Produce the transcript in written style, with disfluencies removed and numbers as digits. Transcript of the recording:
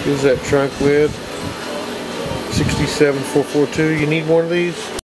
Here's that trunk lid. 67442. You need one of these?